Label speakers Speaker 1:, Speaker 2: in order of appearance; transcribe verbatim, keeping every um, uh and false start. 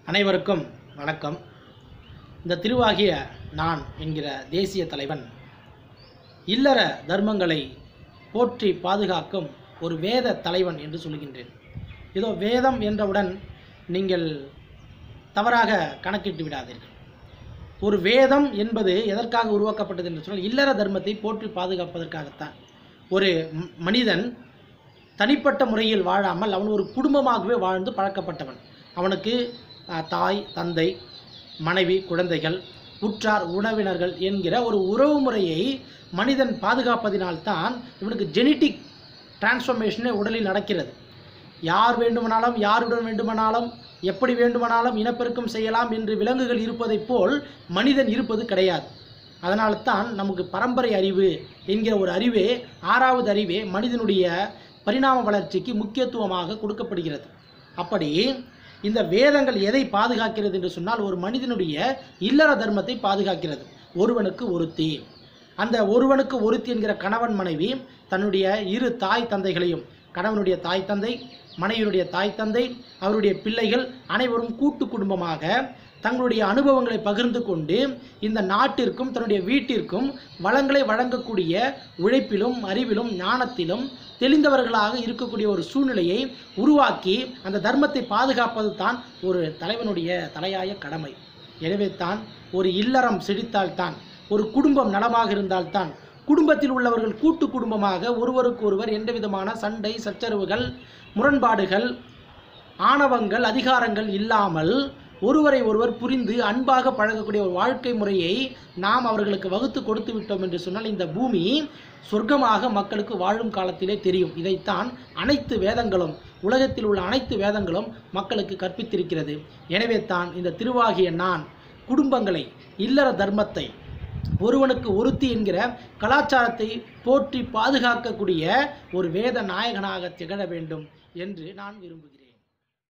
Speaker 1: அனைவருக்கும் வணக்கம். இந்த திருவாகிய நான் என்கிற தேசிய தலைவன் இல்லற தர்மங்களை போற்றி பாதுகாக்கும் ஒரு வேத தலைவன் என்று சொல்கின்றேன். இதோ வேதம் என்றவுடன் நீங்கள் தவறாக கணக்கிட்டு விடாதீர்கள். ஒரு வேதம் என்பது எதற்காக உருவாக்கப்பட்டது என்று சொன்னால் இல்லற தர்மத்தை போற்றி பாதுகாப்பதற்காகத்தான். ஒரு மனிதன் தனிப்பட்ட முறையில் வாழாமல் அவன் ஒரு குடும்பமாகவே வாழ்ந்து பழக்கப்பட்டவன். அவனுக்கு தாய், தந்தை, மனைவி, குழந்தைகள், உற்றார், உறவினர்கள் என்கிற ஒரு உறவு முறையை மனிதன் பாதுகாப்பதினால்தான் இவனுக்கு ஜெனட்டிக் டிரான்ஸ்ஃபர்மேஷனே உடலில் நடக்கிறது. யார் வேண்டுமானாலும் யாருடன் வேண்டுமானாலும் எப்படி வேண்டுமானாலும் இனப்பெருக்கம் செய்யலாம் என்று விலங்குகள் இருப்பதைப் போல் மனிதன் இருப்பது கிடையாது. அதனால்தான் நமக்கு பரம்பரை அறிவு என்கிற ஒரு அறிவே, ஆறாவது அறிவே மனிதனுடைய பரிணாம வளர்ச்சிக்கு முக்கியத்துவமாக கொடுக்கப்படுகிறது. அப்படி இந்த வேதங்கள் எதை பாதுகாக்கிறது என்று சொன்னால் ஒரு மனிதனுடைய இல்லற தர்மத்தை பாதுகாக்கிறது. ஒருவனுக்கு ஒருத்தி, அந்த ஒருவனுக்கு ஒருத்தி என்கிற கணவன் மனைவி தன்னுடைய இரு தாய் தந்தைகளையும், கணவனுடைய தாய் தந்தை, மனைவியுடைய தாய் தந்தை, அவருடைய பிள்ளைகள் அனைவரும் கூட்டு குடும்பமாக தங்களுடைய அனுபவங்களை பகிர்ந்து கொண்டு இந்த நாட்டிற்கும் தன்னுடைய வீட்டிற்கும் வளங்களை வழங்கக்கூடிய உழைப்பிலும் அறிவிலும் ஞானத்திலும் தெளிந்தவர்களாக இருக்கக்கூடிய ஒரு சூழ்நிலையை உருவாக்கி அந்த தர்மத்தை பாதுகாப்பது தான் ஒரு தலைவனுடைய தலையாய கடமை. எனவே தான் ஒரு இல்லறம் செழித்தால்தான், ஒரு குடும்பம் நலமாக இருந்தால்தான், குடும்பத்தில் உள்ளவர்கள் கூட்டு குடும்பமாக ஒருவருக்கு ஒருவர் எந்த விதமான சண்டை சச்சரவுகள், முரண்பாடுகள், ஆணவங்கள், அதிகாரங்கள் இல்லாமல் ஒருவரை ஒருவர் புரிந்து அன்பாக பழகக்கூடிய ஒரு வாழ்க்கை முறையை நாம் அவர்களுக்கு வகுத்து கொடுத்து விட்டோம் என்று சொன்னால் இந்த பூமி சொர்க்கமாக மக்களுக்கு வாழும் காலத்திலே தெரியும். இதைத்தான் அனைத்து வேதங்களும், உலகத்தில் உள்ள அனைத்து வேதங்களும் மக்களுக்கு கற்பித்திருக்கிறது. எனவே தான் இந்த திருவாகிய நான் குடும்பங்களை, இல்லற தர்மத்தை, ஒருவனுக்கு ஒருத்தி என்கிற கலாச்சாரத்தை போற்றி பாதுகாக்கக்கூடிய ஒரு வேத நாயகனாக திகழ வேண்டும் என்று நான் விரும்புகிறேன்.